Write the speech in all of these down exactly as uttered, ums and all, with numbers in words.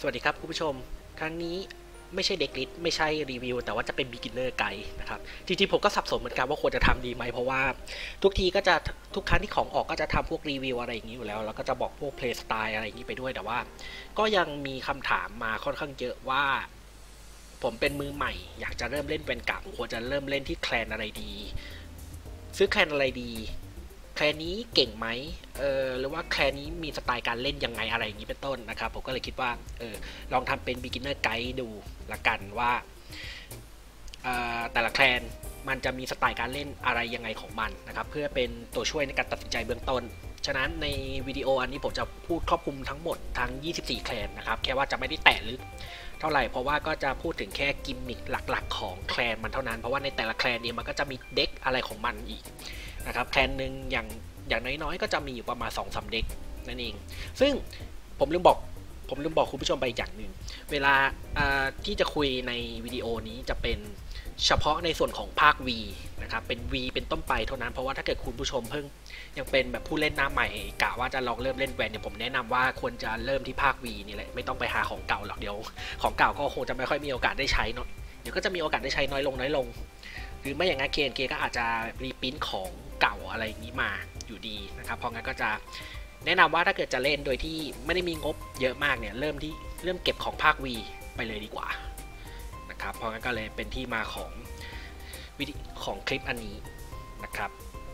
สวัสดีครับคุณผู้ชมครั้งนี้ไม่ใช่เด็กลิสไม่ใช่รีวิวแต่ว่าจะเป็น beginner guide นะครับจริงๆผมก็สับสนเหมือนกันว่าควรจะทำดีไหมเพราะว่าทุกทีก็จะทุกครั้งที่ของออกก็จะทำพวกรีวิวอะไรอย่างนี้อยู่แล้วแล้วก็จะบอกพวก play style อะไรอย่างนี้ไปด้วยแต่ว่าก็ยังมีคำถามมาค่อนข้างเยอะว่าผมเป็นมือใหม่อยากจะเริ่มเล่นเป็นกะควรจะเริ่มเล่นที่แคลนอะไรดีซื้อแคลนอะไรดีแคลนนี้เก่งไหมเออหรือว่าแคลนนี้มีสไตล์การเล่นยังไงอะไรอย่างนี้เป็นต้นนะครับผมก็เลยคิดว่าเออลองทำเป็น beginner guide ดูละกันว่าแต่ละแคลนมันจะมีสไตล์การเล่นอะไรยังไงของมันนะครับเพื่อเป็นตัวช่วยในการตัดสินใจเบื้องต้นฉะนั้นในวิดีโออันนี้ผมจะพูดครอบคลุมทั้งหมดทั้งยี่สิบสี่แคลนนะครับแค่ว่าจะไม่ได้แตะลึกเท่าไหร่เพราะว่าก็จะพูดถึงแค่กิมมิคหลักๆของแคลนมันเท่านั้นเพราะว่าในแต่ละแคลนเนี่ยมันก็จะมีเด็กอะไรของมันอีกนะครับแคลนหนึ่งอย่างอย่างน้อยๆก็จะมีอยู่ประมาณ สองถึงสาม เด็กนั่นเองซึ่งผมลืมบอกผมลืมบอกคุณผู้ชมไปอย่างหนึ่งเวลาที่จะคุยในวิดีโอนี้จะเป็นเฉพาะในส่วนของภาค V นะครับเป็น V เป็นต้นไปเท่านั้นเพราะว่าถ้าเกิดคุณผู้ชมเพิ่งยังเป็นแบบผู้เล่นหน้าใหม่กะว่าจะลองเริ่มเล่นแวนเนี่ยผมแนะนำว่าควรจะเริ่มที่ภาค V นี่แหละไม่ต้องไปหาของเก่าหรอกเดี๋ยวของเก่าก็คงจะไม่ค่อยมีโอกาสได้ใช้เนาะเดี๋ยวก็จะมีโอกาสได้ใช้น้อยลงน้อยลงหรือไม่อย่างนั้นเคนเกก็อาจจะรีพิมพ์ของเก่าอะไรอย่างนี้มาอยู่ดีนะครับเพราะงั้นก็จะแนะนำว่าถ้าเกิดจะเล่นโดยที่ไม่ได้มีงบเยอะมากเนี่ยเริ่มที่เริ่มเก็บของภาค V ไปเลยดีกว่านะครับเพราะงั้นก็เลยเป็นที่มาของวิดีของคลิปอันนี้นะครับ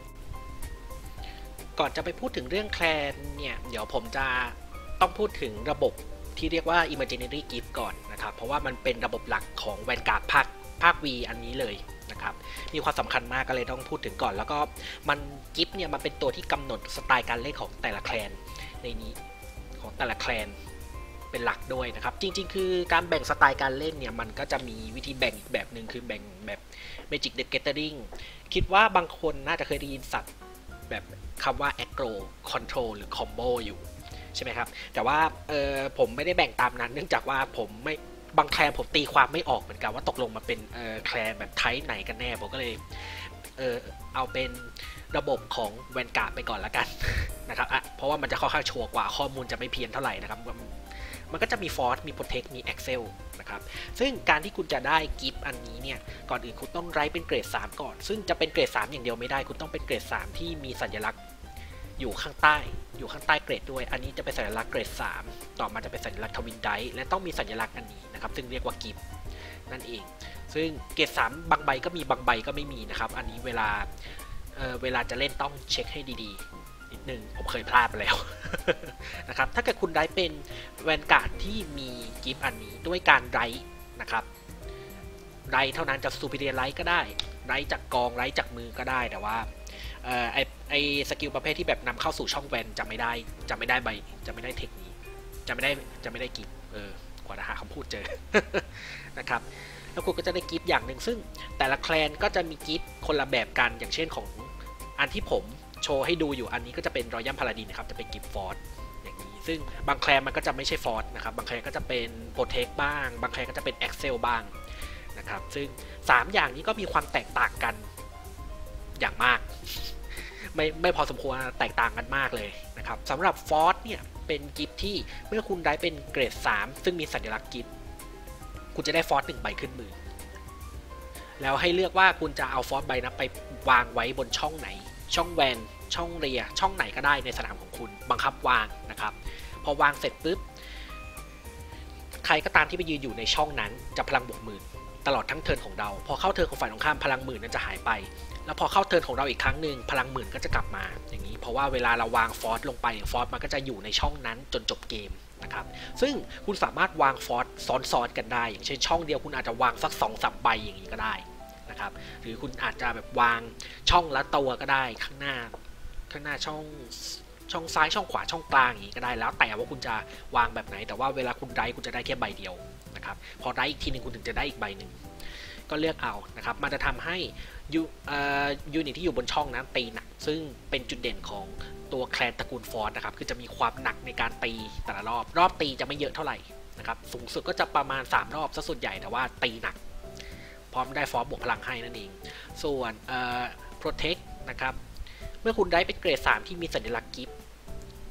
ก่อนจะไปพูดถึงเรื่องแคลนเนี่ยเดี๋ยวผมจะต้องพูดถึงระบบที่เรียกว่า Imaginary Gift ก่อนนะครับเพราะว่ามันเป็นระบบหลักของ Vanguard ภาคภาค V อันนี้เลยนะครับมีความสำคัญมากก็เลยต้องพูดถึงก่อนแล้วก็มันกิฟต์เนี่ยมันเป็นตัวที่กำหนดสไตล์การเล่นของแต่ละแคลนในนี้ของแต่ละแคลนเป็นหลักด้วยนะครับจริงๆคือการแบ่งสไตล์การเล่นเนี่ยมันก็จะมีวิธีแบ่งอีกแบบหนึ่งคือแบ่งแบบ Magic the Gathering คิดว่าบางคนน่าจะเคยได้ยินศัพท์แบบคำว่า aggro control หรือ combo อยู่ใช่ไหมครับแต่ว่าเออผมไม่ได้แบ่งตามนั้นเนื่องจากว่าผมไม่บางแคลนผมตีความไม่ออกเหมือนกันว่าตกลงมาเป็นเออแคลนแบบไทป์ไหนกันแน่ผมก็เลยเออเอาเป็นระบบของแวนการ์ดไปก่อนละกันนะครับอ่ะเพราะว่ามันจะค่อนข้างชัวร์กว่าข้อมูลจะไม่เพี้ยนเท่าไหร่นะครับมันก็จะมีฟอร์สมีโปรเทคมี Excel นะครับซึ่งการที่คุณจะได้กิฟต์อันนี้เนี่ยก่อนอื่นคุณต้องไรเป็นเกรดสามก่อนซึ่งจะเป็นเกรดสามอย่างเดียวไม่ได้คุณต้องเป็นเกรดสามที่มีสัญลักษณ์อยู่ข้างใต้อยู่ข้างใต้เกรดด้วยอันนี้จะเป็นสัญลักษณ์เกรดสามต่อมาจะเป็นสัญลักษณ์ทวินไดและต้องมีสัญลักษณ์อันนี้นะครับซึ่งเรียกว่ากิฟต์นั่นเองซึ่งเกรดสามบางใบก็มีบางใบก็ไม่มีนะครับอันนี้เวลา เ, เวลาจะเล่นต้องเช็คให้ดีๆนิดนึงผมเคยพลาดไปแล้ว นะครับถ้าเกิดคุณได้เป็นแวนการ์ดที่มีกิฟต์อันนี้ด้วยการไรนะครับไรเท่านั้นจะซูเปอร์เรียไรก็ได้ไรจากกองไรจากมือก็ได้แต่ว่าไอไอสกิลประเภทที่แบบนำเข้าสู่ช่องแวนจะไม่ได้จะไม่ได้ใบจะไม่ได้เทคนี้จะไม่ได้จะไม่ได้กิฟต์เออกว่าจะหาคำพูดเจอ นะครับแล้วคุณก็จะได้กิฟต์อย่างหนึ่งซึ่งแต่ละแคลนก็จะมีกิฟต์คนละแบบกันอย่างเช่นของอันที่ผมโชว์ให้ดูอยู่อันนี้ก็จะเป็นรอยัลพาลาดินนะครับจะเป็นกิฟต์ฟอร์สอย่างนี้ซึ่งบางแคลนมันก็จะไม่ใช่ฟอร์สนะครับบางแคลนก็จะเป็นโปรเทคบ้างบางแคลนก็จะเป็นเอ็กเซลบ้างนะครับซึ่งสามอย่างนี้ก็มีความแตกต่างกันอย่างมากไม่ไม่พอสมควรแตกต่างกันมากเลยนะครับสำหรับฟอร์สเนี่ยเป็นกิฟต์ที่เมื่อคุณได้เป็นเกรดสามซึ่งมีสัญลักษณ์กิฟต์คุณจะได้ฟอร์สหนึ่งใบขึ้นมือแล้วให้เลือกว่าคุณจะเอาฟอร์สใบนั้นไปวางไว้บนช่องไหนช่องแวนช่องเรียช่องไหนก็ได้ในสนามของคุณบังคับวางนะครับพอวางเสร็จปุ๊บใครก็ตามที่ไปยืนอยู่ในช่องนั้นจะพลังบวกหมื่นตลอดทั้งเทิร์นของเราพอเข้าเทิร์นของฝ่ายตรงข้ามพลังหมื่นนั้นจะหายไปแล้วพอเข้าเทิร์นของเราอีกครั้งหนึ่งพลังหมื่นก็จะกลับมาอย่างนี้เพราะว่าเวลาเราวางฟอร์สลงไปฟอร์สมันก็จะอยู่ในช่องนั้นจนจบเกมนะครับซึ่งคุณสามารถวางฟอร์สซ้อนๆกันได้อย่างเช่นช่องเดียวคุณอาจจะวางสัก สองถึงสาม ใบอย่างนี้ก็ได้นะครับหรือคุณอาจจะแบบวางช่องละตัวก็ได้ข้างหน้าข้างหน้าช่องช่องซ้ายช่องขวาช่องกลางอย่างนี้ก็ได้แล้วแต่ว่าคุณจะวางแบบไหนแต่ว่าเวลาคุณได้คุณจะได้แค่ใบเดียวนะครับพอได้อีกทีนึงคุณถึงจะได้อีกใบหนึ่งก็เลือกเอานะครับมันจะทำให้ยูยูนิตที่อยู่บนช่องนั้นตีหนักซึ่งเป็นจุดเด่นของตัวแคลนตระกูลฟอร์สนะครับคือจะมีความหนักในการตีแต่ละรอบรอบตีจะไม่เยอะเท่าไหร่นะครับสูงสุดก็จะประมาณสามรอบซะส่วนใหญ่แต่ว่าตีหนักพร้อมได้ฟอร์สบวกพลังให้นั่นเองส่วนเอ่อ protect นะครับเมื่อคุณได้เป็นเกรดสามที่มีสัญลักษณ์กิฟต์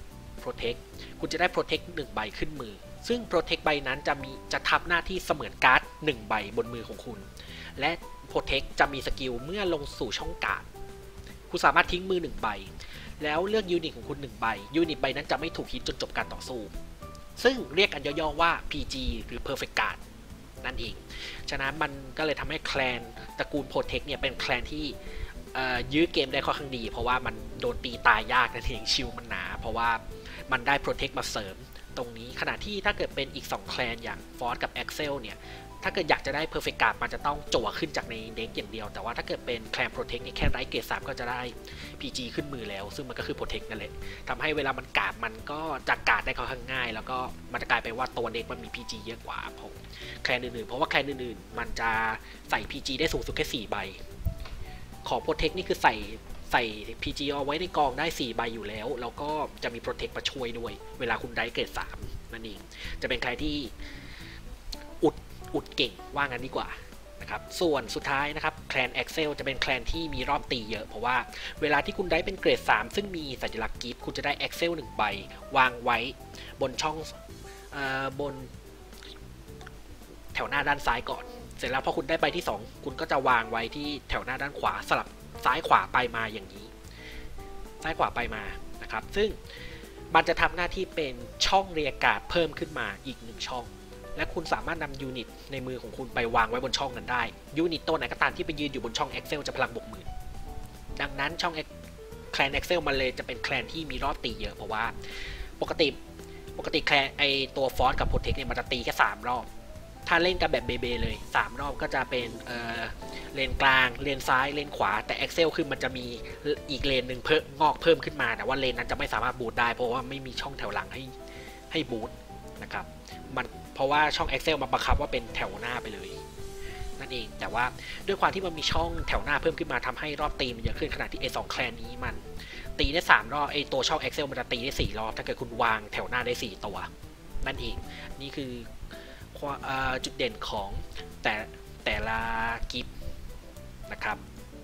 Protect คุณจะได้ Protect หนึ่งใบขึ้นมือซึ่ง Protect ใบนั้นจะมีจะทำหน้าที่เสมือนการ์ดหนึ่งใบบนมือของคุณและ Protect จะมีสกิลเมื่อลงสู่ช่องการ์ดคุณสามารถทิ้งมือหนึ่งใบแล้วเลือกยูนิตของคุณหนึ่งใบยูนิตใบนั้นจะไม่ถูกฮิตจนจบการต่อสู้ซึ่งเรียกกันย่อๆว่า พี จี หรือ Perfect Guard นั่นเองฉะนั้นมันก็เลยทำให้แคลนตระกูล Protect เนี่ยเป็นแคลนที่ยื้อเกมได้ค่อนข้างดีเพราะว่ามันโดนตีตายยากนั่นเองชิลมันหนาเพราะว่ามันได้ Protect มาเสริมตรงนี้ขณะที่ถ้าเกิดเป็นอีกสองแคลนอย่าง Force กับ Axel เนี่ยถ้าเกิดอยากจะได้ Perfect Guard มันจะต้องจั่วขึ้นจากในเด็กอย่างเดียวแต่ว่าถ้าเกิดเป็นแคลน Protect เนี่ยแค่ไร้เกรดสามก็จะได้ พี จี ขึ้นมือแล้วซึ่งมันก็คือ Protect นั่นแหละทำให้เวลามันการ์ดมันก็จะการ์ดได้ค่อนข้างง่ายแล้วก็มันจะกลายไปว่าตัวเด็กมันมี พี จี เยอะกว่าของแคลนอื่นๆเพราะว่าแคลนอื่นๆมันจะใส่ พี จี ได้สูงสุดแค่สี่ใบของ Protect นี่คือใส่ใส่ พี จี เอาไว้ในกองได้สี่ใบอยู่แล้วแล้วก็จะมี Protect มาช่วยด้วยเวลาคุณได้เกรดสามนั่นเองจะเป็นใครที่อุดอุดเก่งว่างั้นดีกว่านะครับส่วนสุดท้ายนะครับแคลน Axel จะเป็นแคลนที่มีรอบตีเยอะเพราะว่าเวลาที่คุณได้เป็นเกรดสามซึ่งมีสัญลักษณ์กิฟต์คุณจะได้ Axel หนึ่งใบวางไว้บนช่องบนแถวหน้าด้านซ้ายก่อนเสร็จแล้วพอคุณได้ใบที่สองคุณก็จะวางไว้ที่แถวหน้าด้านขวาสลับซ้ายขวาไปมาอย่างนี้ซ้ายขวาไปมานะครับซึ่งมันจะทำหน้าที่เป็นช่องเรียกการ์ดเพิ่มขึ้นมาอีกหนึ่งช่องและคุณสามารถนำยูนิตในมือของคุณไปวางไว้บนช่องนั้นได้ยูนิตตัวไหนก็ตามที่ไปยืนอยู่บนช่อง Axel จะพลังบวกหมื่นดังนั้นช่องแคลน Axel มันเลยจะเป็นแคลนที่มีรอบตีเยอะเพราะว่าปกติปกติแคลนไอตัวฟอสกับ Protect เนี่ยมันจะตีแค่สามรอบถ้าเล่นกันแบบเบเบเลยสามรอบก็จะเป็นเอ่อเลนกลางเลนซ้ายเลนขวาแต่ Axel คือมันจะมีอีกเลนหนึ่งเพิ่มงอกเพิ่มขึ้นมาแต่ว่าเลนนั้นจะไม่สามารถบูทได้เพราะว่าไม่มีช่องแถวหลังให้ให้บูทนะครับมันเพราะว่าช่อง Axel มาบังคับว่าเป็นแถวหน้าไปเลยนั่นเองแต่ว่าด้วยความที่มันมีช่องแถวหน้าเพิ่มขึ้นมาทำให้รอบตีมันเยอะขึ้นขนาดที่ไอ้สองแคลนนี้มันตีได้สามรอบไอ้ตัวช่อง Axel มันจะตีได้สี่รอบถ้าเกิดคุณวางแถวหน้าได้สี่ตัวนั่นเองนี่คือจุดเด่นของแต่แต่ละกิฟต์นะครับ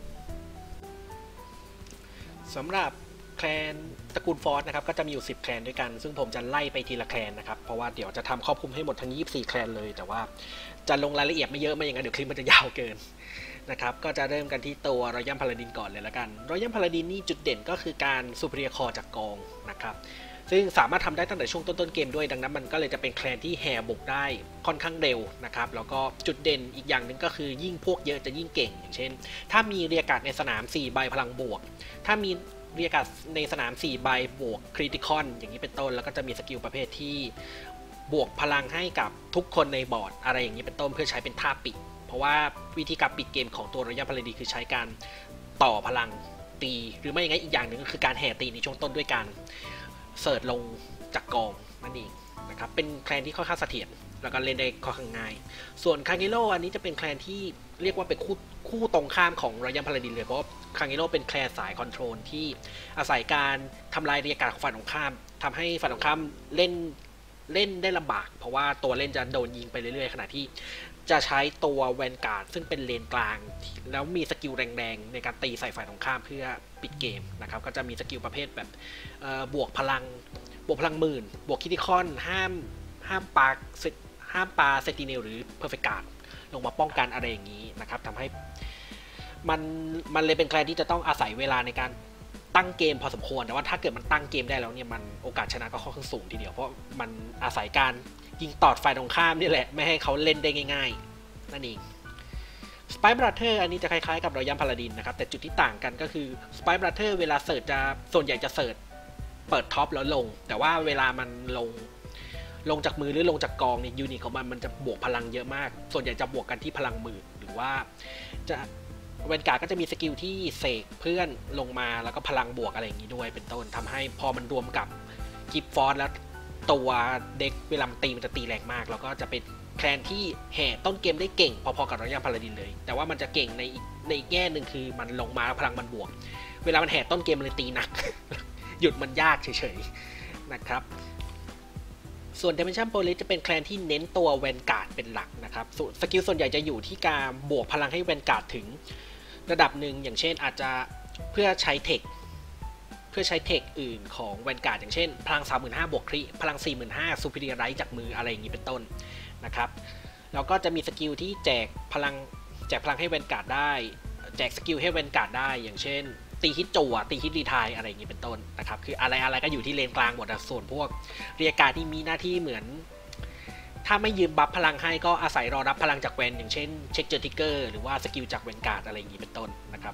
สำหรับแคลนตระกูลฟอสนะครับก็จะมีอยู่สิบแคลนด้วยกันซึ่งผมจะไล่ไปทีละแคลนนะครับเพราะว่าเดี๋ยวจะทำครอบคลุมให้หมดทั้งยี่สิบสี่แคลนเลยแต่ว่าจะลงรายละเอียดไม่เยอะไม่อย่างนั้นเดี๋ยวคลิปมันจะยาวเกินนะครับก็จะเริ่มกันที่ตัวรอยัลพาลาดินก่อนเลยละกันรอยัลพาลาดินนี่จุดเด่นก็คือการซูเปอร์เรียคอจากกองนะครับซึ่งสามารถทำได้ตั้งแต่ช่วงต้นๆเกมด้วยดังนั้นมันก็เลยจะเป็นแคลนที่แห่บุกได้ค่อนข้างเร็วนะครับแล้วก็จุดเด่นอีกอย่างหนึ่งก็คือยิ่งพวกเยอะจะยิ่งเก่งอย่างเช่นถ้ามีเรียกการ์ดในสนามสี่ใบพลังบวกถ้ามีเรียกการ์ดในสนามสี่ใบบวกคริติคอนอย่างนี้เป็นต้นแล้วก็จะมีสกิลประเภทที่บวกพลังให้กับทุกคนในบอร์ดอะไรอย่างนี้เป็นต้นเพื่อใช้เป็นท่าปิดเพราะว่าวิธีการปิดเกมของตัวรอยัลพาลาดินคือใช้การต่อพลังตีหรือไม่อย่างนั้นอีกอย่างหนึ่งก็คือการแห่ตีในช่วงต้นด้วยการเสิร์ชลงจากกองนั่นเองนะครับเป็นแคลนที่ค่อนข้างเสถียรแล้วก็เล่นได้ค่อนข้างง่ายส่วนคางเกโร่อันนี้จะเป็นแคลนที่เรียกว่าเป็นคู่คู่ตรงข้ามของรอยัลพาลาดินเลยเพราะคางเกโร่เป็นแคลนสายคอนโทรลที่อาศัยการทำลายเรียกการ์ดของฝ่ายตรงข้ามทำให้ฝ่ายตรงข้ามเล่นเล่นได้ลำบากเพราะว่าตัวเล่นจะโดนยิงไปเรื่อยๆขณะที่จะใช้ตัวแวนการ์ดซึ่งเป็นเลนกลางแล้วมีสกิลแรงๆในการตีใส่ฝ่ายตรงข้ามเพื่อปิดเกมนะครับก็จะมีสกิลประเภทแบบบวกพลังบวกพลังหมื่นบวกคิติคอนห้ามห้ามปาห้ามปาเซติเนลหรือเพอร์เฟกต์การ์ดลงมาป้องกันอะไรอย่างนี้นะครับทำให้มันมันเลยเป็นแคลนที่จะต้องอาศัยเวลาในการตั้งเกมพอสมควรแต่ว่าถ้าเกิดมันตั้งเกมได้แล้วเนี่ยมันโอกาสชนะก็ค่อนข้างสูงทีเดียวเพราะมันอาศัยการยิงตอดฝ่ายตรงข้ามนี่แหละไม่ให้เขาเล่นได้ง่ายๆนั่นเองสไปร์บราเธอร์อันนี้จะคล้ายๆกับรอยัลพาลาดินนะครับแต่จุดที่ต่างกันก็คือสไปร์บราเธอร์เวลาเสิร์ชจะส่วนใหญ่จะเสิร์ชเปิดท็อปแล้วลงแต่ว่าเวลามันลงลงจากมือหรือลงจากกองเนี่ยยูนิตของมันมันจะบวกพลังเยอะมากส่วนใหญ่จะบวกกันที่พลังหมื่นหรือว่าจะแวนการ์ดก็จะมีสกิลที่เสกเพื่อนลงมาแล้วก็พลังบวกอะไรอย่างนี้ด้วยเป็นต้นทำให้พอมันรวมกับกิฟต์ฟอร์สแล้วตัวเด็กเวลามันตีมันจะตีแรงมากแล้วก็จะเป็นแคลนที่แห่ต้นเกมได้เก่งพอๆกับรอยัลพาลาดินเลยแต่ว่ามันจะเก่งในในอีกแง่หนึ่งคือมันลงมาแล้วพลังมันบวกเวลามันแห่ต้นเกมมันเลยตีหนัก หยุดมันยากเฉยๆนะครับส่วน Dimension Police จะเป็นแคลนที่เน้นตัวแวนการ์ดเป็นหลักนะครับสกิลส่วนใหญ่จะอยู่ที่การบวกพลังให้แวนการ์ดถึงระดับหนึ่งอย่างเช่นอาจจะเพื่อใช้เทคพื่อใช้เทคอื่นของแวนการ์ดอย่างเช่นพลัง สามหมื่นห้าพัน บวกคริพลัง สี่หมื่นห้าพัน ซูเปอร์เรียไรท์จากมืออะไรอย่างนี้เป็นต้นนะครับแล้วก็จะมีสกิลที่แจกพลังแจกพลังให้แวนการ์ดได้แจกสกิลให้แวนการ์ดได้อย่างเช่นตีฮิตจั่วตีฮิตรีไทร์อะไรอย่างนี้เป็นต้นนะครับคืออะไรอะไรก็อยู่ที่เลนกลางหมดส่วนพวกเรียกการ์ดที่มีหน้าที่เหมือนถ้าไม่ยืมบัฟพลังให้ก็อาศัยรอรับพลังจากแวนอย่างเช่นเช็คเจอทิกเกอร์หรือว่าสกิลจากแวนการ์ดอะไรอย่างนี้เป็นต้นนะครับ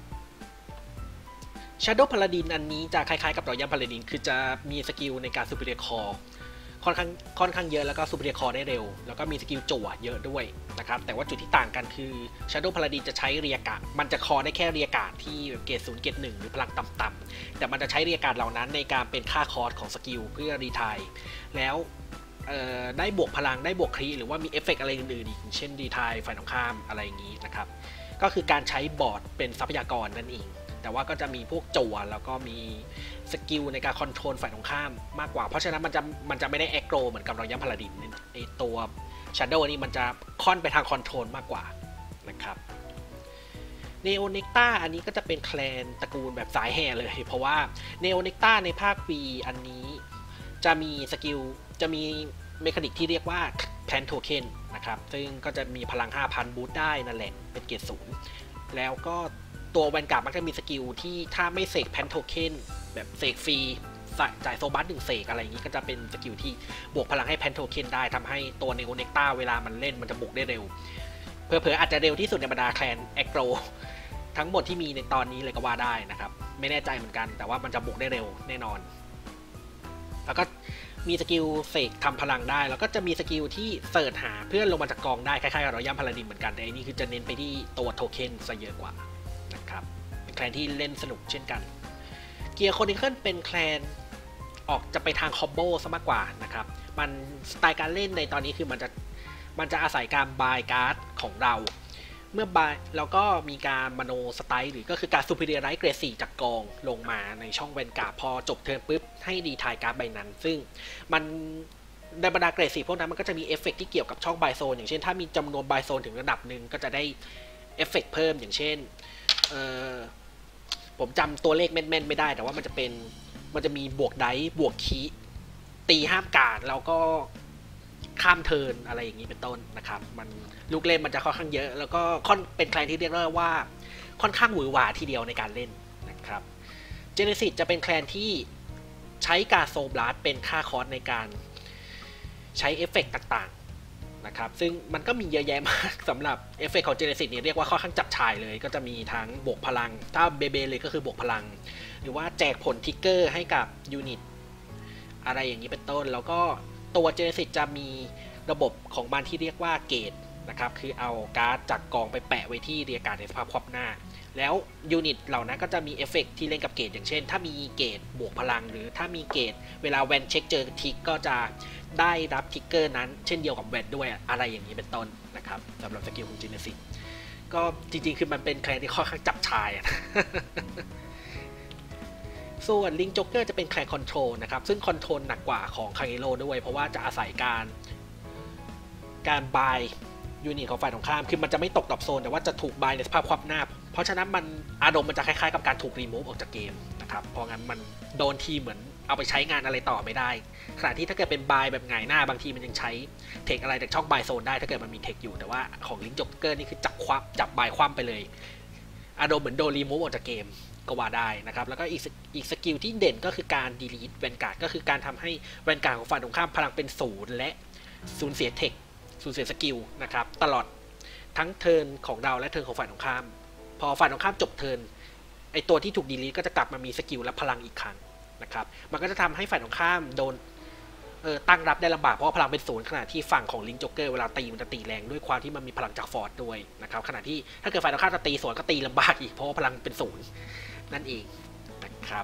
Shadow Paladin อันนี้จะคล้ายๆกับรอยัลพาลาดินคือจะมีสกิลในการ Superior Core ค่อนข้างค่อนข้างเยอะแล้วก็ Superior Core ได้เร็วแล้วก็มีสกิลจั่วเยอะด้วยนะครับแต่ว่าจุดที่ต่างกันคือ Shadow Paladin จะใช้เรียกาดมันจะคอได้แค่เรียกาดที่เกรดศูนย์เกรดหนึ่งหรือพลังต่ำๆแต่มันจะใช้เรียกาดเหล่านั้นในการเป็นค่าคอร์สของสกิลเพื่อรีไทร์แล้วได้บวกพลังได้บวกครีหรือว่ามีเอฟเฟกต์อะไรอื่นๆอีกเช่นรีไทร์ฝ่ายตรงข้ามอะไรอย่างนี้นะครับก็คือการใช้บอร์ดเป็นทรัพยากรนั่นเองแต่ว่าก็จะมีพวกจั่วแล้วก็มีสกิลในการคอนโทรลฝ่ายตรงข้ามมากกว่าเพราะฉะนั้นมันจะมันจะไม่ได้แอคโกรเหมือนกับรอยัลพาลาดินไอตัว Shadow นี่มันจะค่อนไปทางคอนโทรลมากกว่านะครับเนโอเนกต้าอันนี้ก็จะเป็นแคลนตระกูลแบบสายแห่เลยเพราะว่าเนโอเนกต้าในภาค V อันนี้จะมีสกิลจะมีเมคานิกที่เรียกว่าแพลนโทเค็นนะครับซึ่งก็จะมีพลัง ห้าพัน บูสต์ได้นั่นแหละเป็นเกรดศูนย์แล้วก็ตัวแวนการ์ดมักจะมีสกิลที่ถ้าไม่เสกแพนโทเค็นแบบเสกฟรีจ่ายโซบัสหนึ่งเสกอะไรอย่างนี้ก็จะเป็นสกิลที่บวกพลังให้แพนโทเค็นได้ทำให้ตัวเนโอเนกต้าเวลามันเล่นมันจะบุกได้เร็วเผลอๆอาจจะเร็วที่สุดในบรรดาแคลนแอคโกรทั้งหมดที่มีในตอนนี้เลยก็ว่าได้นะครับไม่แน่ใจเหมือนกันแต่ว่ามันจะบุกได้เร็วแน่นอนแล้วก็มีสกิลเสกทำพลังได้แล้วก็จะมีสกิลที่เสิร์ชหาเพื่อนลงมาจากกองได้คล้ายๆกับรอยัลพาลาดินเหมือนกันแต่อันนี้คือจะเน้นไปที่ตัวโทเค็นซะเยอะกว่านะครับเป็นแคลนที่เล่นสนุกเช่นกันเกียร์โคนิเคิลเป็นแคลนออกจะไปทางคอมโบซะมากกว่านะครับมันสไตล์การเล่นในตอนนี้คือมันจะมันจะอาศัยการบายการ์ดของเราเมื่อบายแล้วก็มีการมโนสไตล์หรือก็คือการซูเปอร์เรียไรท์เกรดสี่จากกองลงมาในช่องแวนการ์ดพอจบเทิร์นปุ๊บให้ดีทายการ์ดใบนั้นซึ่งมันในบรรดาเกรดสี่พวกนั้นมันก็จะมีเอฟเฟกต์ที่เกี่ยวกับช่องบายโซนอย่างเช่นถ้ามีจำนวนบายโซนถึงระดับหนึ่งก็จะได้เอฟเฟกต์เพิ่มอย่างเช่นเอ่อผมจำตัวเลขแม่นๆไม่ได้แต่ว่ามันจะเป็นมันจะมีบวกไดบวกคีตีห้ามการ์ดแล้วก็ข้ามเทิร์นอะไรอย่างนี้เป็นต้นนะครับมันลูกเล่นมันจะค่อนข้างเยอะแล้วก็ค่อนเป็นแคลนที่เรียกได้ว่าค่อนข้างหวือหวาทีเดียวในการเล่นนะครับเจเนซิสจะเป็นแคลนที่ใช้การโซบลัสเป็นค่าคอร์สในการใช้เอฟเฟกต์ต่างๆนะครับซึ่งมันก็มีเยอะแยะมากสำหรับเอฟเฟกต์ของเจเนซิสเนี่ยเรียกว่าค่อนข้างจับฉ่ายเลยก็จะมีทั้งบวกพลังถ้าเบเบเลยก็คือบวกพลังหรือว่าแจกผลทิกเกอร์ให้กับยูนิตอะไรอย่างนี้เป็นต้นแล้วก็ตัวเจเนซิสจะมีระบบของมันที่เรียกว่าเกตนะครับคือเอาการ์ดจากกองไปแปะไว้ที่เรียการ์ดในสภาพคว่ำหน้าแล้วยูนิตเหล่านั้นก็จะมีเอฟเฟกต์ที่เล่นกับเกตอย่างเช่นถ้ามีเกตบวกพลังหรือถ้ามีเกตเวลาแวนเช็คเจอทิกก็จะได้รับทิกเกอร์นั้นเช่นเดียวกับแวนด้วยอะไรอย่างนี้เป็นต้นนะครับสำหรับสกิลของเจเนซิสก็จริงๆคือมันเป็นแคลนที่ค่อนข้างจับชายนะส่วนลิงจ็อกเกอร์จะเป็นแคลนคอนโทรลนะครับซึ่งคอนโทรลหนักกว่าของคาเงโร่ด้วยเพราะว่าจะอาศัยการการบายยูนิตของฝ่ายตรงข้ามคือมันจะไม่ตกดรอปโซนแต่ว่าจะถูกบายในสภาพคว่ำหน้าเพราะฉะนั้นมันอารมณ์มันจะคล้ายๆกับการถูกรีมูฟออกจากเกมนะครับเพราะงั้นมันโดนทีเหมือนเอาไปใช้งานอะไรต่อไม่ได้ขณะที่ถ้าเกิดเป็นบายแบบไงหน้าบางทีมันยังใช้เทคอะไรจากช่องบายโซนได้ถ้าเกิดมันมีเทคอยู่แต่ว่าของลิงจ็อกเกอร์นี่คือจับคว่ำจับบายคว่ำไปเลยอารมณ์เหมือนโดนรีมูฟออกจากเกมก็ว่าได้นะครับแล้วก็อีกอีกสกิลที่เด่นก็คือการ delete แวนการ์ดก็คือการทำให้แวนการ์ดของฝ่ายตรงข้ามพลังเป็นศูนย์และสูญเสียเทคสูญเสียสกิลนะครับตลอดทั้งเทิร์นของเราและเทิร์นของฝ่ายตรงข้ามพอฝ่ายตรงข้ามจบเทิร์นไอตัวที่ถูก delete ก็จะกลับมามีสกิลและพลังอีกครั้งนะครับมันก็จะทำให้ฝ่ายตรงข้ามโดนเออตั้งรับได้ลำบากเพราะพลังเป็นศูนย์ขณะที่ฝั่งของลิงจ็อกเกอร์เวลาตีมันจะตีแรงด้วยความที่มันมีพลังจากฟอร์ดด้วยนะครับขณะที่ถ้าเกิดฝ่ายตรงข้ามจะตีสวนก็ตีลำบากอีกเพราะว่าพลังเป็นศูนย์นั่นเองนะครับ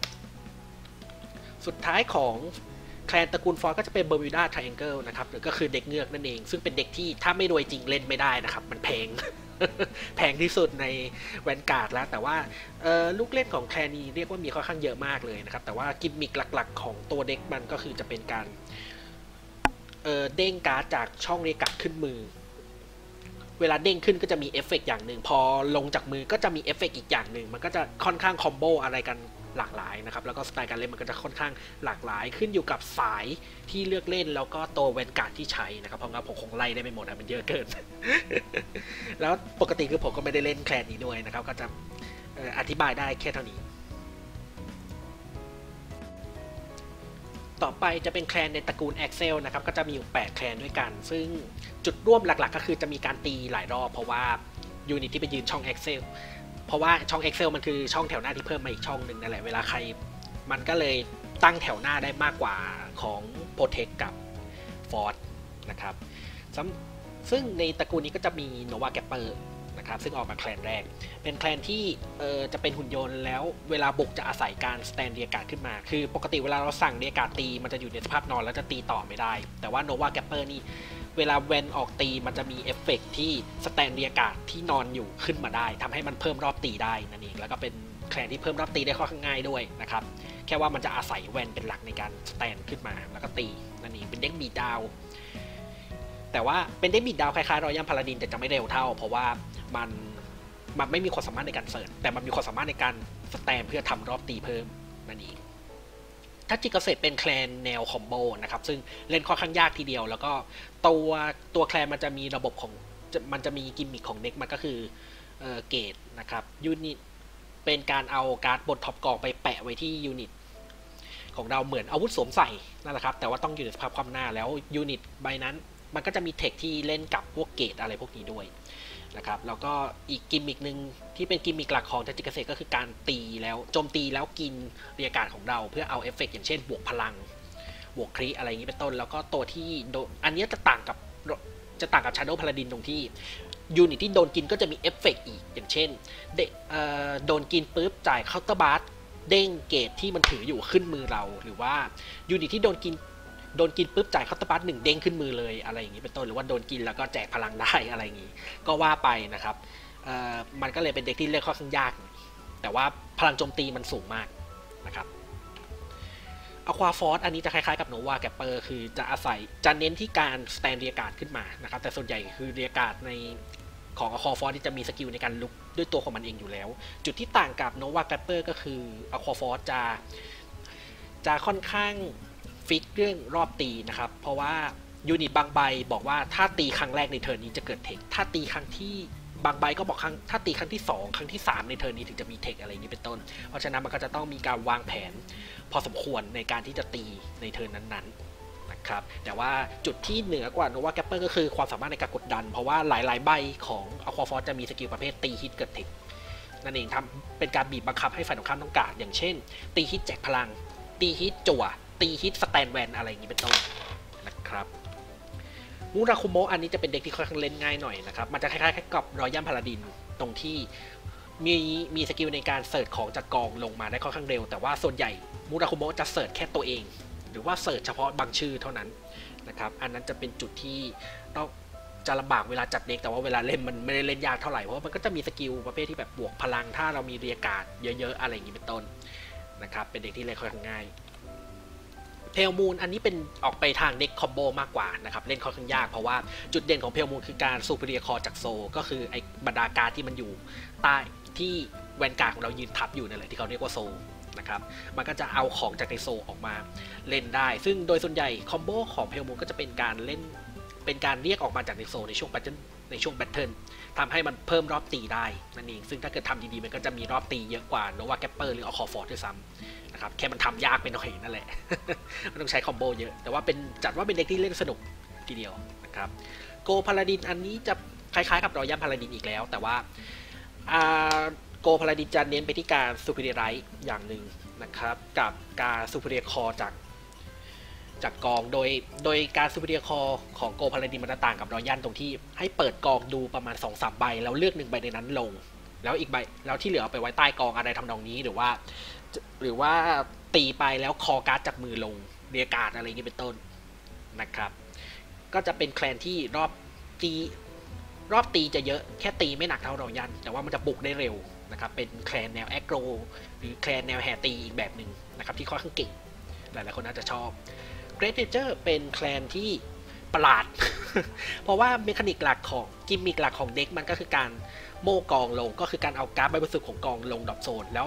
สุดท้ายของแคลนตระกูลฟอร์ก็จะเป็นเบอร์มิวดาไทรแองเกิลนะครับหรือก็คือเด็กเงือกนั่นเองซึ่งเป็นเด็กที่ถ้าไม่รวยจริงเล่นไม่ได้นะครับมันแพง แพงที่สุดในแวนการ์ดแล้วแต่ว่าลูกเล่นของแคลนนี้เรียกว่ามีค่อนข้างเยอะมากเลยนะครับแต่ว่ากิมมิคหลักๆของตัวเด็กมันก็คือจะเป็นการเเด้งการ์ดจากช่องเรียกการ์ดขึ้นมือเวลาเด้งขึ้นก็จะมีเอฟเฟกต์อย่างหนึ่งพอลงจากมือก็จะมีเอฟเฟกต์อีกอย่างหนึ่งมันก็จะค่อนข้างคอมโบอะไรกันหลากหลายนะครับแล้วก็สไตล์การเล่นมันก็จะค่อนข้างหลากหลายขึ้นอยู่กับสายที่เลือกเล่นแล้วก็ตัวแวนการ์ดที่ใช้นะครับเพราะงั้นผมคงไล่ได้ไม่หมดนะมันเยอะเกิน แล้วปกติคือผมก็ไม่ได้เล่นแคลนนี้ด้วยนะครับก็จะอธิบายได้แค่เท่านี้ต่อไปจะเป็นแคลนในตระกูล Excel นะครับก็จะมีอยู่แปดแคลนด้วยกันซึ่งจุดร่วมหลักๆก็คือจะมีการตีหลายรอบเพราะว่ายูนิตที่ไปยืนช่อง Excel เพราะว่าช่อง Excel มันคือช่องแถวหน้าที่เพิ่มมาอีกช่องหนึ่งนั่นแหละเวลาใครมันก็เลยตั้งแถวหน้าได้มากกว่าของ Protect กับ Force นะครับซึ่งในตระกูลนี้ก็จะมี Nova Gapper นะครับซึ่งออกมาแคลนแรกเป็นแคลนที่เอ่อจะเป็นหุ่นยนต์แล้วเวลาบุกจะอาศัยการสแตนเรียกาศขึ้นมาคือปกติเวลาเราสั่งเรียกาศตีมันจะอยู่ในสภาพนอนแล้วจะตีต่อไม่ได้แต่ว่า Nova Gapper นี่เวลาแวนออกตีมันจะมีเอฟเฟกที่สแตนเรียกาศที่นอนอยู่ขึ้นมาได้ทำให้มันเพิ่มรอบตีได้นั่นเองแล้วก็เป็นแคลนที่เพิ่มรอบตีได้ค่อนข้างง่ายด้วยนะครับแค่ว่ามันจะอาศัยแวนเป็นหลักในการสแตนขึ้นมาแล้วก็ตีนั่นเองเป็นเด็กบีดาวแต่ว่าเป็นเด็กบีดาวคล้ายๆรอยัลพาลาดินแต่จะไม่เร็วเท่าเพราะว่ามันมันไม่มีความสามารถในการเสิร์ชแต่มันมีความสามารถในการสแตนเพื่อทำรอบตีเพิ่มนั่นเองถ้าจิกเกษตรเป็นแคลนแนวคอมโบนะครับซึ่งเล่นค่อนข้างยากทีเดียวแล้วก็ตัวตัวแคลนมันจะมีระบบของมันจะมีกิมมิคของเด็กมันก็คือเออเกตนะครับยูนิตเป็นการเอาการ์ดบนท็อปกองไปแปะไว้ที่ยูนิตของเราเหมือนอาวุธสวมใส่นั่นแหละครับแต่ว่าต้องอยู่ในสภาพคว่ำหน้าแล้วยูนิตใบนั้นมันก็จะมีเทคที่เล่นกับพวกเกตอะไรพวกนี้ด้วยนะครับแล้วก็อีกกิมมิคนึงที่เป็นกิมมิคหลักของจิกเกษตรก็คือการตีแล้วโจมตีแล้วกินเรียกการของเราเพื่อเอาเอฟเฟกต์อย่างเช่นบวกพลังบวกคริอะไรอย่างนี้เป็นต้นแล้วก็ตัวที่อันนี้จะต่างกับจะต่างกับ Shadow Paladin ตรงที่ยูนิตที่โดนกินก็จะมีเอฟเฟกต์อีกอย่างเช่นโดนกินปุ๊บจ่ายเคาน์เตอร์บาร์เด้งเกตที่มันถืออยู่ขึ้นมือเราหรือว่ายูนิตที่โดนกินโดนกินปุ๊บจ่ายเคาน์เตอร์บาร์หนึ่งเด้งขึ้นมือเลยอะไรอย่างนี้เป็นต้นหรือว่าโดนกินแล้วก็แจกพลังได้อะไรอย่างนี้ก็ว่าไปนะครับมันก็เลยเป็นเด็กที่เล่นค่อนข้างยากแต่ว่าพลังโจมตีมันสูงมากนะครับอควาฟอร์สอันนี้จะคล้ายๆกับโนวาแกปเปอร์คือจะอาศัยจะเน้นที่การสแตนเรียกาศขึ้นมานะครับแต่ส่วนใหญ่คือเรียกาศในของอควาฟอร์สที่จะมีสกิลในการลุกด้วยตัวของมันเองอยู่แล้วจุดที่ต่างกับโนวาแกปเปอร์ก็คืออควาฟอร์สจะจะค่อนข้างฟิกเรื่องรอบตีนะครับเพราะว่ายูนิตบางใบบอกว่าถ้าตีครั้งแรกในเทิร์นนี้จะเกิดเทคถ้าตีครั้งที่บางใบก็บอกครั้งถ้าตีครั้งที่สองครั้งที่สามในเทิร์นนี้ถึงจะมีเทคอะไรอย่างนี้เป็นต้นเพราะฉะนั้นมันก็จะต้องมีการวางแผนพอสมควรในการที่จะตีในเทิร์นนั้นๆนะครับแต่ว่าจุดที่เหนือกว่าโนวาแกปเปอร์ก็คือความสามารถในการกดดันเพราะว่าหลายๆใบของอควาฟอร์สจะมีสกิลประเภทตีฮิตเกิดเทคนั่นเองทำเป็นการบีบบังคับให้ฝ่ายตรงข้ามต้องการอย่างเช่นตีฮิตแจกพลังตีฮิตจั่วตีฮิตสแตนแวนอะไรอย่างนี้เป็นต้นนะครับมูราคุโมะอันนี้จะเป็นเด็กที่ค่อนข้างเล่นง่ายหน่อยนะครับมันจะคล้ายๆกับรอยัลพาลาดินตรงที่มีมีสกิลในการเสิร์ชของจากกองลงมาได้ค่อนข้างเร็วแต่ว่าส่วนใหญ่มูราคุโมะจะเสิร์ชแค่ตัวเองหรือว่าเสิร์ชเฉพาะบางชื่อเท่านั้นนะครับอันนั้นจะเป็นจุดที่ต้องจะลำบากเวลาจัดเด็กแต่ว่าเวลาเล่นมันไม่ได้เล่นยากเท่าไหร่เพราะมันก็จะมีสกิลประเภทที่แบบบวกพลังถ้าเรามีเรียกาศเยอะๆอะไรอย่างนี้เป็นต้นนะครับเป็นเด็กที่เล่นค่อนข้างง่ายเพลมูนอันนี้เป็นออกไปทางเด็กคอมโบมากกว่านะครับเล่นค่อนข้างยากเพราะว่าจุดเด่นของเพลมูนคือการซูเปอร์เรียคอจากโซก็คือไอ้บรรดาการที่มันอยู่ใต้ที่แวนการ์ดของเรายืนทับอยู่นั่นแหละที่เขาเรียกว่าโซนะครับมันก็จะเอาของจากในโซออกมาเล่นได้ซึ่งโดยส่วนใหญ่คอมโบของเพลมูนก็จะเป็นการเล่นเป็นการเรียกออกมาจากในโซในช่วงแบทเทิลในช่วงแบทเทิลทำให้มันเพิ่มรอบตีได้นั่นเองซึ่งถ้าเกิดทำดีๆมันก็จะมีรอบตีเยอะกว่าโนวาแกปเปอร์หรือออคอฟอร์ดด้วยซ้ำนะครับแค่มันทำยากไปหน่อยนั่นแหละ มันต้องใช้คอมโบเยอะแต่ว่าเป็นจัดว่าเป็นเด็กที่เล่นสนุกทีเดียวนะครับโกพาลาดินอันนี้จะคล้ายๆกับรอยัลพาลาดินอีกแล้วแต่ว่าโกพาลาดินจะเน้นไปที่การซูเปอร์เรียไรท์อย่างหนึ่งนะครับกับการซูเปอร์เรียคอจากจากกองโดยโดยการซูเปอร์เรียคอของโกพาลาดินมันจะต่างกับรอยัลตรงที่ให้เปิดกองดูประมาณ สองสาม ใบแล้วเลือกหนึ่งใบในนั้นลงแล้วอีกใบแล้วที่เหลือเอาไปไว้ใต้กองอะไรทำนองนี้หรือว่าหรือว่าตีไปแล้วคอการ์ดจากมือลงเรียการ์ดอะไรอย่างนี้เป็นต้นนะครับก็จะเป็นแคลนที่รอบตีรอบตีจะเยอะแค่ตีไม่หนักเท่ารอยัลแต่ว่ามันจะบุกได้เร็วนะครับเป็นแคลนแนวแอคโรหรือแคลนแนวแห่ตีอีกแบบหนึ่งนะครับที่ค่อนข้างเก่งหลายๆคนน่าจะชอบเกรทเนเจอร์เป็นแคลนที่ประหลาด เพราะว่าเมคานิกหลักของกิมมิกหลักของเด็กมันก็คือการโม่กองลงก็คือการเอาการ์ดใบบนสุดของกองลงดรอปโซนแล้ว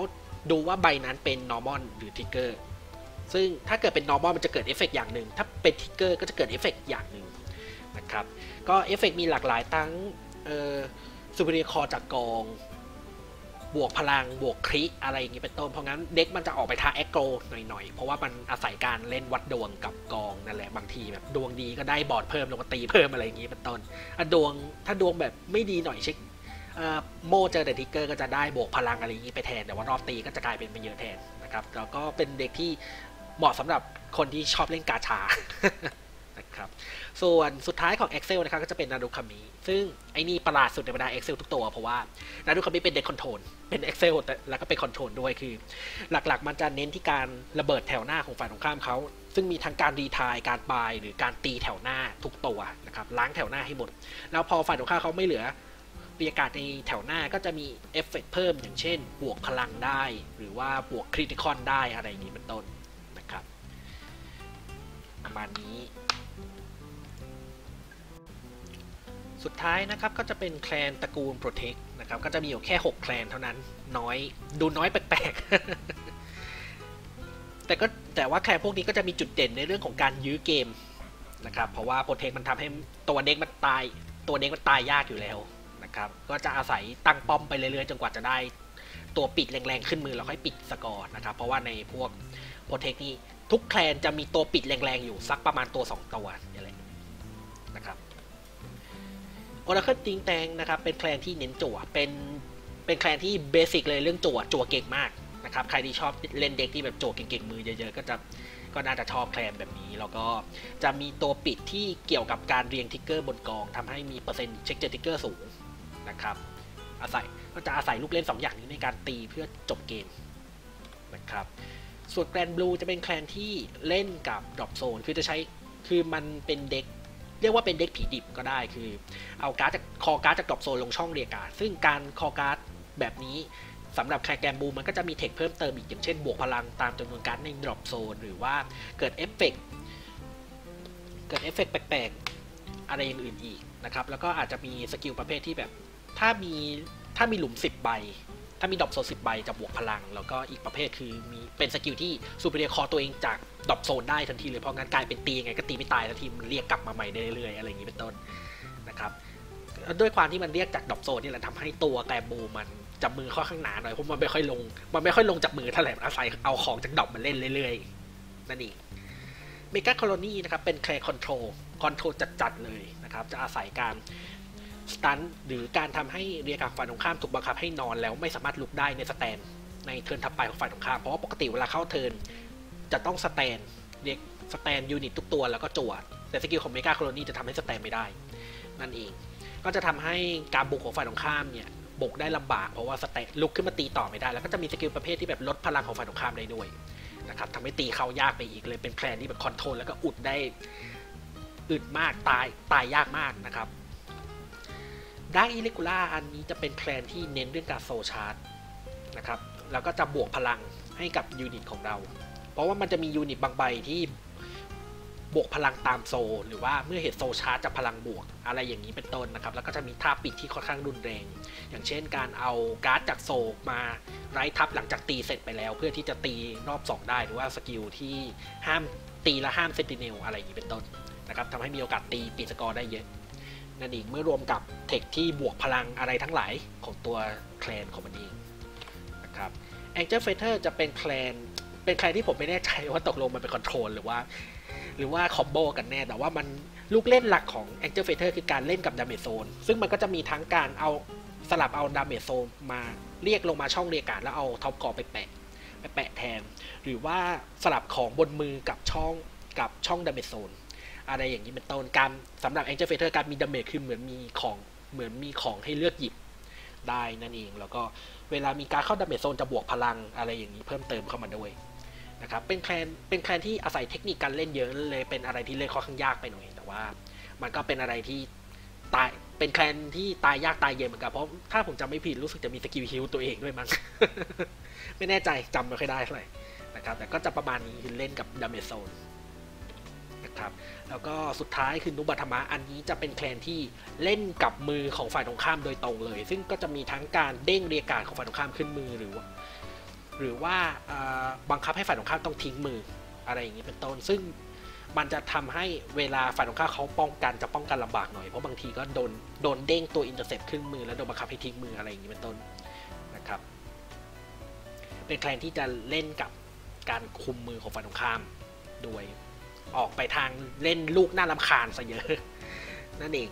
ดูว่าใบนั้นเป็น normal หรือ trigger ซึ่งถ้าเกิดเป็น normal มันจะเกิดเอฟเฟกต์อย่างหนึ่งถ้าเป็น trigger ก็จะเกิดเอฟเฟกต์อย่างหนึ่งนะครับก็เอฟเฟกต์มีหลากหลายทั้งเอ่อ superior core จากกองบวกพลังบวกคริอะไรอย่างนี้เป็นต้นเพราะงั้นเด็กมันจะออกไปทางแอคโกรหน่อยๆเพราะว่ามันอาศัยการเล่นวัดดวงกับกองนั่นแหละบางทีแบบดวงดีก็ได้บอร์ดเพิ่มลงมาตีเพิ่มอะไรอย่างนี้เป็นต้นดวงถ้าดวงแบบไม่ดีหน่อยเช็คโมเจอแต่ทิกเกอร์ก็จะได้บวกพลังอะไรอย่างนี้ไปแทนแต่ว่ารอบตีก็จะกลายเป็นไปเยอะแทนนะครับแล้วก็เป็นเด็กที่เหมาะสำหรับคนที่ชอบเล่นกาชา นะครับส่วนสุดท้ายของ Excel นะครับก็จะเป็นนารุคามิซึ่งไอ้นี่ประหลาดสุดในบรรดา Excel ทุกตัวเพราะว่านารุคามิเป็นเด็กคอนโทรลเป็น Excel แต่แล้วก็เป็นคอนโทรลด้วยคือหลักๆมันจะเน้นที่การระเบิดแถวหน้าของฝ่ายตรงข้ามเขาซึ่งมีทั้งการรีทายการบายหรือการตีแถวหน้าทุกตัวนะครับล้างแถวหน้าให้หมดแล้วพอฝ่ายตรงข้ามเขาไม่เหลือบรรยากาศในแถวหน้าก็จะมีเอฟเฟกต์เพิ่มอย่างเช่นบวกพลังได้หรือว่าบวกคริติคอลได้อะไรอย่างนี้เป็นต้นนะครับประมาณนี้สุดท้ายนะครับก็จะเป็นแคลนตระกูลโปรเทคนะครับก็จะมีอยู่แค่หกแคลนเท่านั้นน้อยดูน้อยแปลกๆ แต่ก็แต่ว่าแคลนพวกนี้ก็จะมีจุดเด่นในเรื่องของการยื้อเกมนะครับเพราะว่าโปรเทคมันทำให้ตัวเด็กมันตายตัวเด็กมันตายยากอยู่แล้วนะครับก็จะอาศัยตั้งป้อมไปเรื่อยๆจนกว่าจะได้ตัวปิดแรงๆขึ้นมือแล้วค่อยปิดสกอร์นะครับเพราะว่าในพวกโปรเทคนี้ทุกแคลนจะมีตัวปิดแรงๆอยู่สักประมาณตัวสองตัวนี่แหละนะครับโอราเคิลติงแตงนะครับเป็นแคลนที่เน้นจั่วเป็นเป็นแคลนที่เบสิกเลยเรื่องจั่วจั่วเก่งมากนะครับใครที่ชอบเล่นเด็กที่แบบจั่วเก่งๆมือเยอะๆก็จะก็น่าจะชอบแคลนแบบนี้แล้วก็จะมีตัวปิดที่เกี่ยวกับการเรียงทิกเกอร์บนกองทำให้มีเปอร์เซ็นต์เช็คเจอทิกเกอร์สูงนะครับอาศัยก็จะอาศัยลูกเล่นสองอย่างนี้ในการตีเพื่อจบเกมนะครับส่วนแกรนบลูจะเป็นแคลนที่เล่นกับดรอปโซนคือจะใช้คือมันเป็นเด็กเรียกว่าเป็นเด็กผีดิบก็ได้คือเอาการ์ดจากคอการ์ดจากดรอปโซนลงช่องเรียการ์ดซึ่งการคอการ์ดแบบนี้สำหรับแคลนแกรนบลูมันก็จะมีเทคเพิ่มเติมอีกอย่างเช่นบวกพลังตามจำนวนการ์ดในดรอปโซนหรือว่าเกิดเอฟเฟกต์เกิดเอฟเฟกต์แปลกๆอะไรอย่างอื่นอีกนะครับแล้วก็อาจจะมีสกิลประเภทที่แบบถ้ามีถ้ามีหลุมสิบใบถ้ามีดรอปโซนสิบใบจะบวกพลังแล้วก็อีกประเภทคือมีเป็นสกิลที่ซูเปอร์เรียคอตัวเองจากดรอปโซนได้ทันทีเลยเพราะงั้นกลายเป็นตีไงก็ตีไม่ตายทันทีมันเรียกกลับมาใหม่ได้เรื่อยๆอะไรอย่างนี้เป็นต้นนะครับด้วยความที่มันเรียกจากดรอปโซนนี่แหละทำให้ตัวแกรมบูมันจับมือค่อนข้างหนาหน่อยเพราะมันไม่ค่อยลงมันไม่ค่อยลงจากมือเท่าไหร่อาศัยเอาของจากดรอปมาเล่นเรื่อยๆนั่นเองเมกาโคโลนีนะครับเป็นแคลคอนโทรลคอนโทรลจัดๆเลยนะครับจะอาศัยการสตันหรือการทำให้เรียกฝ่ายตรงข้ามถูกบังคับให้นอนแล้วไม่สามารถลุกได้ในสแตนในเทิร์นถัดไปของฝ่ายตรงข้ามเพราะว่าปกติเวลาเข้าเทิร์นจะต้องสแตนเรียกสแตนยูนิตทุกตัวแล้วก็จั่วแต่สกิลของเมกาโคโลนีจะทำให้สแตนไม่ได้นั่นเองก็จะทำให้การบุกของฝ่ายตรงข้ามเนี่ยบุกได้ลำบากเพราะว่าสแตนลุกขึ้นมาตีต่อไม่ได้แล้วก็จะมีสกิลประเภทที่แบบลดพลังของฝ่ายตรงข้ามได้ด้วยนะครับทำให้ตีเขายากไปอีกเลยเป็นแพลนที่แบบคอนโทรลแล้วก็อุดได้อึดมากตายตายยากมากนะครับดาร์กอิเลกูล่าอันนี้จะเป็นแคลนที่เน้นเรื่องการโซชาร์จนะครับแล้วก็จะบวกพลังให้กับยูนิตของเราเพราะว่ามันจะมียูนิตบางใบที่บวกพลังตามโซหรือว่าเมื่อเหตุโซชาร์จจากพลังบวกอะไรอย่างนี้เป็นต้นนะครับแล้วก็จะมีท่าปิดที่ค่อนข้างรุนแรงอย่างเช่นการเอาการ์ดจากโซมาไร้ทับหลังจากตีเสร็จไปแล้วเพื่อที่จะตีรอบสองได้หรือว่าสกิลที่ห้ามตีและห้ามเซนติเนลอะไรอย่างนี้เป็นต้นนะครับทำให้มีโอกาสตีปิดสกอร์ได้เยอะนั่นเองเมื่อรวมกับเทคที่บวกพลังอะไรทั้งหลายของตัวแคลนของมันเองนะครับ Angel Fighter จะเป็นแคลนเป็นแคลนที่ผมไม่แน่ใจว่าตกลงมันเป็นคอนโทรลหรือว่าหรือว่าคอมโบกันแน่แต่ว่ามันลูกเล่นหลักของ Angel Fighter คือการเล่นกับดาเมจโซนซึ่งมันก็จะมีทั้งการเอาสลับเอาดาเมจโซนมาเรียกลงมาช่องเรียกการแล้วเอาท็อปกอร์ไปแปะไปแปะแทนหรือว่าสลับของบนมือกับช่องกับช่องดาเมจโซนอะไรอย่างนี้เป็นต้นการสำหรับ Angel Fighter การมีดาเมจคือเหมือนมีของเหมือนมีของให้เลือกหยิบได้นั่นเองแล้วก็เวลามีการเข้าดาเมจโซนจะบวกพลังอะไรอย่างนี้เพิ่มเติมเข้ามาด้วยนะครับเป็นแคลนเป็นแคลนที่อาศัยเทคนิคการเล่นเยอะเลยเป็นอะไรที่เล่นค่อนข้างยากไปหน่อยแต่ว่ามันก็เป็นอะไรที่ตายเป็นแคลนที่ตายยากตายเย็นเหมือนกันเพราะถ้าผมจำไม่ผิดรู้สึกจะมีสกิลฮิลตัวเองด้วยมั้ง ไม่แน่ใจจำไม่ค่อยได้เท่าไหร่นะครับแต่ก็จะประมาณนี้คือเล่นกับดาเมจโซนนะครับแล้วก็สุดท้ายคือนุบัตมะอันนี้จะเป็นแคลนที่เล่นกับมือของฝ่ายตรงข้ามโดยตรงเลยซึ่งก็จะมีทั้งการเด้งเรียกการ์ดของฝ่ายตรงข้ามขึ้นมือหรือว่าหรือว่าบังคับให้ฝ่ายตรงข้ามต้องทิ้งมืออะไรอย่างนี้เป็นต้นซึ่งมันจะทำให้เวลาฝ่ายตรงข้ามเขาป้องกันจะป้องกันลำบากหน่อยเพราะบางทีก็โดนโดนเด้งตัวอินเตอร์เซปครึ่งมือแล้วโดนบังคับให้ทิ้งมืออะไรอย่างนี้เป็นต้นนะครับเป็นแคลนที่จะเล่นกับการคุมมือของฝ่ายตรงข้ามด้วยออกไปทางเล่นลูกน่ารำคาญซะเยอะนั่นเอง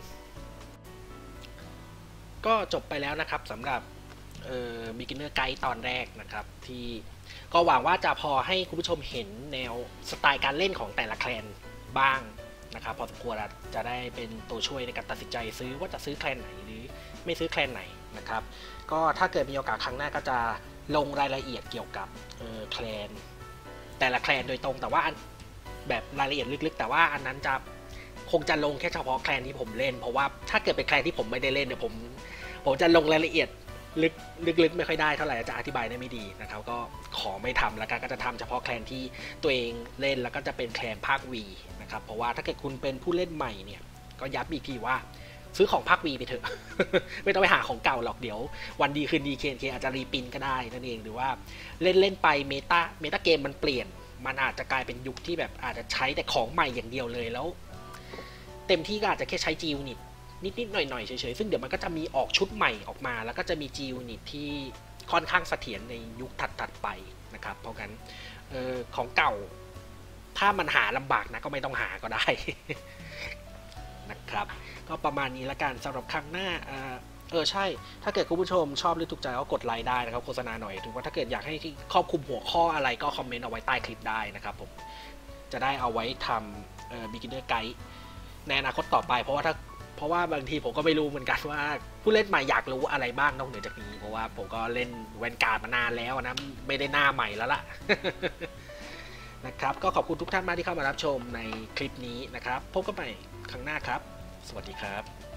ก็จบไปแล้วนะครับสำหรับเอ่อ beginner guide ตอนแรกนะครับที่ก็หวังว่าจะพอให้คุณผู้ชมเห็นแนวสไตล์การเล่นของแต่ละแคลนบ้างนะครับพอสมควรจะได้เป็นตัวช่วยในการตัดสินใจซื้อว่าจะซื้อแคลนไหนหรือไม่ซื้อแคลนไหนนะครับก็ถ้าเกิดมีโอกาสครั้งหน้าก็จะลงรายละเอียดเกี่ยวกับเอ่อแคลนแต่ละแคลนโดยตรงแต่ว่าแบบรายละเอียดลึกๆแต่ว่าอันนั้นจะคงจะลงแค่เฉพาะแคลนที่ผมเล่นเพราะว่าถ้าเกิดเป็นแคลนที่ผมไม่ได้เล่นเนี่ยผมผมจะลงรายละเอียดลึกลึกๆไม่ค่อยได้เท่าไหร่จะอธิบายได้ไม่ดีนะครับก็ขอไม่ทำแล้วกันก็จะทำเฉพาะแคลนที่ตัวเองเล่นแล้วก็จะเป็นแคลนภาค V นะครับเพราะว่าถ้าเกิดคุณเป็นผู้เล่นใหม่เนี่ยก็ย้ำอีกทีว่าซื้อของภาค V ไปเถอะ ไม่ต้องไปหาของเก่าหรอกเดี๋ยววันดีคืนดี เค เอ็น เค อาจจะรีปินก็ได้นั่นเองหรือว่าเล่นเล่นไปเมตาเมตาเกมมันเปลี่ยนมันอาจจะกลายเป็นยุคที่แบบอาจจะใช้แต่ของใหม่อย่างเดียวเลยแล้วเต็มที่ก็อาจจะแค่ใช้ G Unit นิดๆหน่อยๆเฉยๆซึ่งเดี๋ยวมันก็จะมีออกชุดใหม่ออกมาแล้วก็จะมี G Unit ที่ค่อนข้างเสถียรในยุคถัดๆไปนะครับเพราะงั้นเออของเก่าถ้ามันหาลำบากนะก็ไม่ต้องหาก็ได้ นะครับก็ประมาณนี้ละกันสำหรับครั้งหน้าเออใช่ถ้าเกิดคุณผู้ชมชอบหรือถูกใจก็กดไลค์ได้นะครับโฆษณาหน่อยถึงว่าถ้าเกิดอยากให้ครอบคลุมหัวข้ออะไรก็คอมเมนต์เอาไว้ใต้คลิปได้นะครับผมจะได้เอาไว้ทำเอ่อ beginner guide ในอนาคตต่อไปเพราะว่าถ้าเพราะว่าบางทีผมก็ไม่รู้เหมือนกันว่าผู้เล่นใหม่อยากรู้อะไรบ้างนอกเหนือจากนี้เพราะว่าผมก็เล่นแวนการ์ดมานานแล้วนะไม่ได้หน้าใหม่แล้วล่ะ นะครับก็ขอบคุณทุกท่านมากที่เข้ามารับชมในคลิปนี้นะครับพบกันใหม่ครั้งหน้าครับสวัสดีครับ